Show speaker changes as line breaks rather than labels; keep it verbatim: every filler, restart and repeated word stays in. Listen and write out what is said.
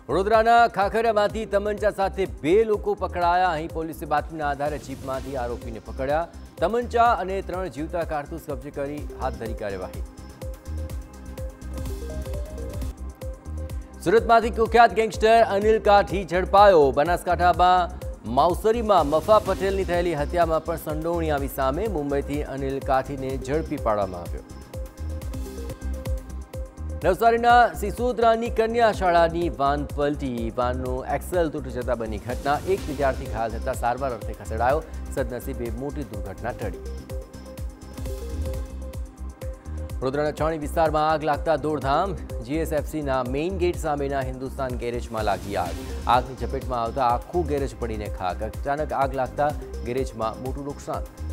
વડોદરાના ખાખરિયામાંથી તમંચા સાથે બે લોકો પકડાયા। અહીં પોલીસે બાતમીના આધારે જીપમાંથી આરોપીને પકડ્યા। તમંચા અને ત્રણ જીવતા કારતૂસ કબજે કરી હાથ ધરી કાર્યવાહી। સુરતમાંથી કુખ્યાત ગેંગસ્ટર અનિલ કાઠી ઝડપાયો। બનાસકાંઠામાં માવસરીમાં મફા પટેલની થયેલી હત્યામાં પણ સંડોવણી આવી સામે। મુંબઈથી અનિલ કાઠીને ઝડપી પાડવામાં આવ્યો। નવસારીના સિસોદરાની કન્યા શાળાની વાન પલટી। વાનનું એક્સેલ તૂટી જતા બની ઘટના। એક વિદ્યાર્થી ઘાયલ થતા સારવાર અર્થે ખસેડાયો। સદનસીબે મોટી દુર્ઘટના ટળી। વડોદરાના ચાણી વિસ્તારમાં આગ લાગતા દોડધામ। જીએસએફસીના મેઇન ગેટ સામેના હિન્દુસ્તાન ગેરેજમાં લાગી આગ। આગની ઝપેટમાં આવતા આખું ગેરેજ પડીને ખાક। અચાનક આગ લાગતા ગેરેજમાં મોટું નુકસાન।